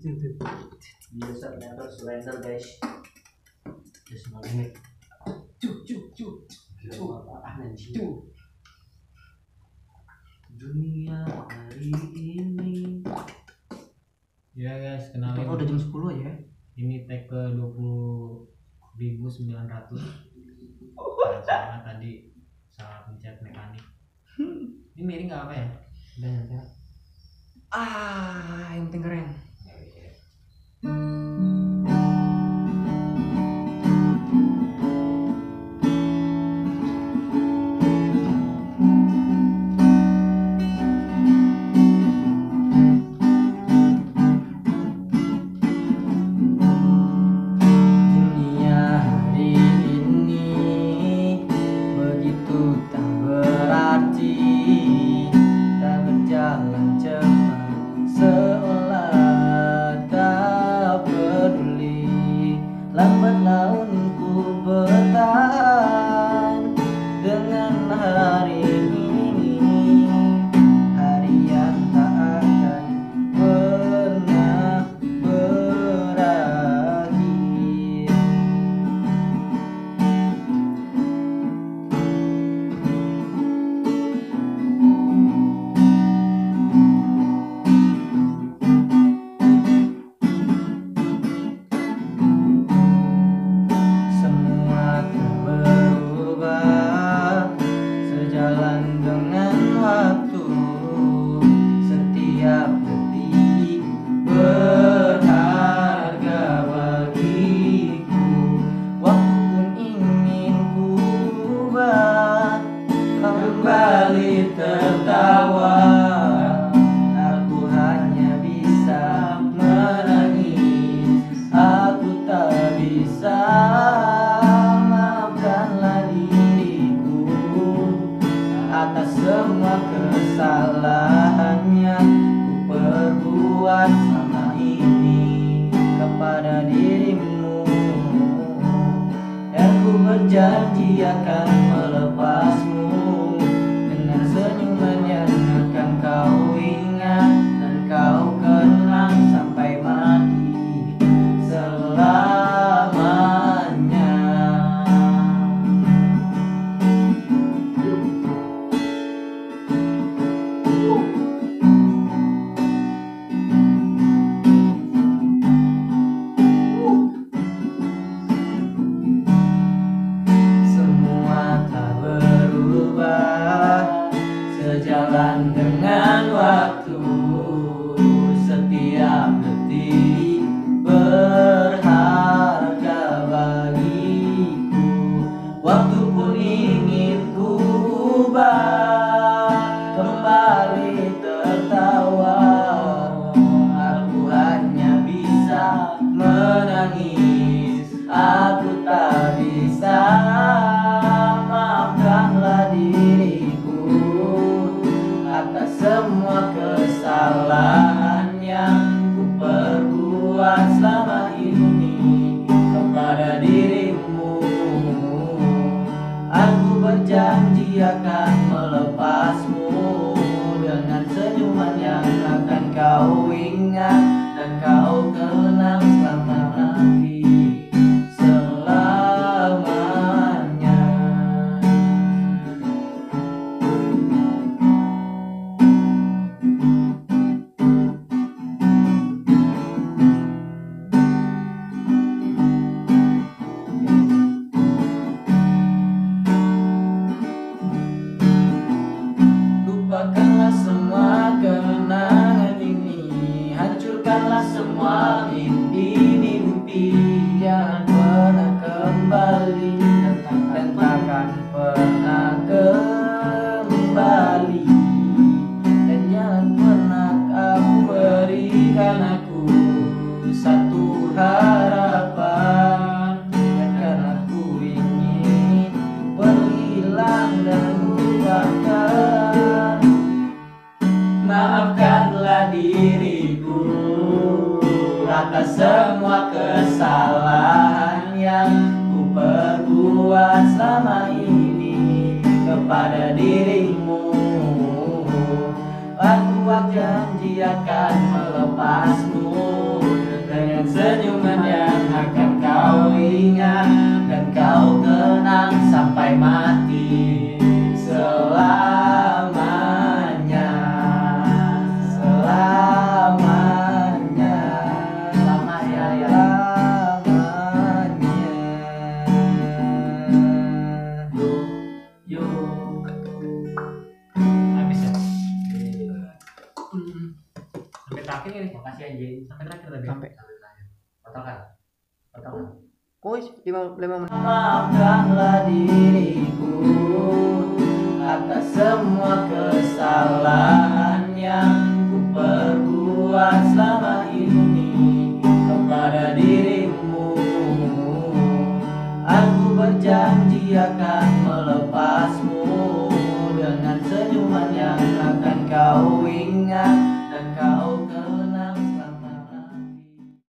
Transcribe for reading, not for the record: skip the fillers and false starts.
Biasa never surrender guys. Just no limit. Dunia hari ini. Ya guys, kenalin. Oh, udah jam 10 aja ya. Ini tag ke 20.900. Karena tadi salah pencet mekanik. Ini miring nggak apa ya? Udah nyata. Yang penting keren. Lambat laun ku bertahan dengan hari ini, hari yang tak akan pernah berakhir. Kembali tertawa, aku hanya bisa menangis. Aku tak bisa, maafkanlah diriku atas semua kesalahan yang ku perbuat selama ini kepada dirimu. Dan ku berjanji akan melepasmu dengan senyuman yang akan kau ingat dan kau kenang sampai mati selamanya. Sejalan dengan waktu, setiap detik berharga bagiku. Waktu pun ingin ku ubah, kembali tertawa. Aku hanya bisa menangis, aku tak bisa, maafkanlah diriku atas semua kesalahan yang ku perbuat selama ini kepada dirimu. Aku berjanji akan melepasmu dengan senyuman yang akan kau ingat dan kau kenang selama nanti selamanya. Lupakanlah semua kenangan ini, hancurkanlah semua mimpi-mimpi. Jangan pernah kembali dan takkan pernah kembali. Dan jangan pernah kau berikan aku satu harapan, dan karena aku ingin berhilang dan lupakan. Maafkanlah diriku atas semua kesalahan yang ku perbuat selama ini kepada dirimu. Aku janji akan melepasmu Sampai terakhir tadi. Sampai. Terakhir. Potongkan. Potongkan. Kuis 5 menit. Maafkanlah diriku atas semua kesalahan yang ku perbuat selama ini.